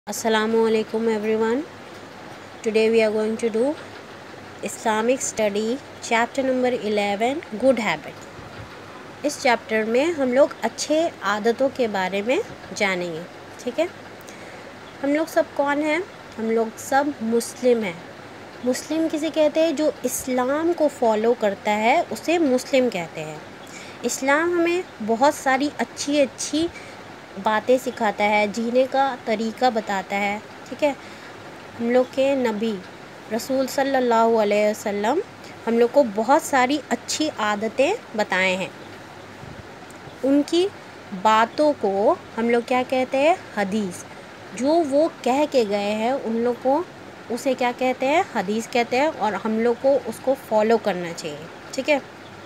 Assalamualaikum everyone. Today we are going to do Islamic study chapter number 11 Good Habit. इस chapter में हम लोग अच्छे आदतों के बारे में जानेंगे. ठीक है, हम लोग सब कौन हैं? हम लोग सब मुस्लिम हैं. मुस्लिम किसे कहते हैं? जो इस्लाम को फॉलो करता है उसे मुस्लिम कहते हैं. इस्लाम हमें बहुत सारी अच्छी बातें सिखाता है, जीने का तरीका बताता है. ठीक है, हम लोग के नबी रसूल सल्लल्लाहु अलैहि वसल्लम हम लोग को बहुत सारी अच्छी आदतें बताए हैं. उनकी बातों को हम लोग क्या कहते हैं? हदीस. जो वो कह के गए हैं उन लोग को उसे क्या कहते हैं? हदीस कहते हैं, और हम लोग को उसको फॉलो करना चाहिए. ठीक है,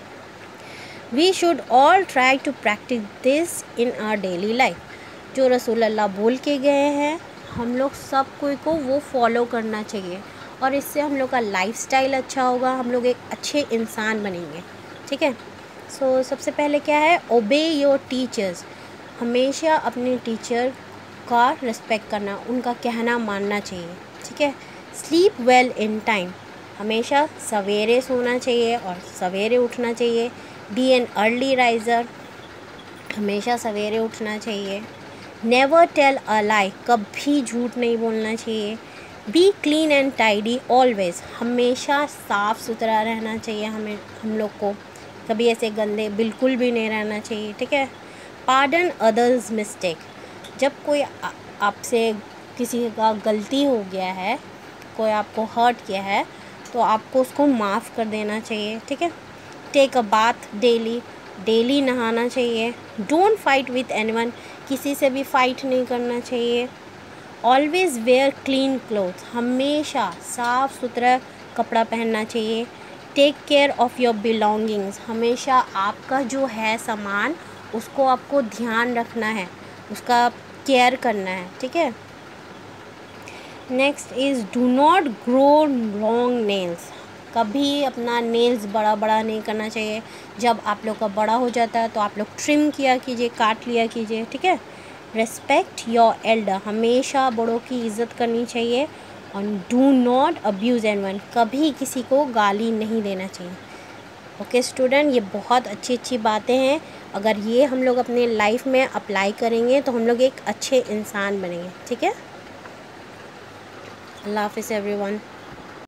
we should all try to practice this in our daily life. जो रसूल अल्लाह बोल के गए हैं हम लोग सब कोई को वो फॉलो करना चाहिए, और इससे हम लोग का लाइफस्टाइल अच्छा होगा, हम लोग एक अच्छे इंसान बनेंगे. ठीक है, सो सबसे पहले क्या है? ओबे योर टीचर्स. हमेशा अपने टीचर का रिस्पेक्ट करना, उनका कहना मानना चाहिए. ठीक है, स्लीप वेल इन टाइम. हमेशा सवेरे सोना चाहिए और सवेरे उठना चाहिए. Be an early riser. हमेशा सवेरे उठना चाहिए. Never tell a lie. कभी झूठ नहीं बोलना चाहिए. Be clean and tidy always. हमेशा साफ़ सुथरा रहना चाहिए हम लोग को. कभी ऐसे गंदे बिल्कुल भी नहीं रहना चाहिए. ठीक है, पार्डन अदर्स मिस्टेक. जब कोई आपसे किसी का गलती हो गया है, कोई आपको हर्ट किया है, तो आपको उसको माफ़ कर देना चाहिए. ठीक है, टेक अ बाथ डेली नहाना चाहिए. Don't fight with anyone. किसी से भी फाइट नहीं करना चाहिए. Always wear clean cloth. हमेशा साफ़ सुथरा कपड़ा पहनना चाहिए. Take care of your belongings. हमेशा आपका जो है सामान उसको आपको ध्यान रखना है, उसका केयर करना है. ठीक है, next is do not grow long nails. कभी अपना नेल्स बड़ा नहीं करना चाहिए. जब आप लोग का बड़ा हो जाता है तो आप लोग ट्रिम किया कीजिए, काट लिया कीजिए. ठीक है, रेस्पेक्ट योर एल्डर. हमेशा बड़ों की इज़्ज़त करनी चाहिए. और डू नॉट अब्यूज़ एनीवन. कभी किसी को गाली नहीं देना चाहिए. ओके स्टूडेंट, ये बहुत अच्छी बातें हैं. अगर ये हम लोग अपने लाइफ में अप्लाई करेंगे तो हम लोग एक अच्छे इंसान बनेंगे. ठीक है, अल्लाह हाफ़िज़ एवरीवन.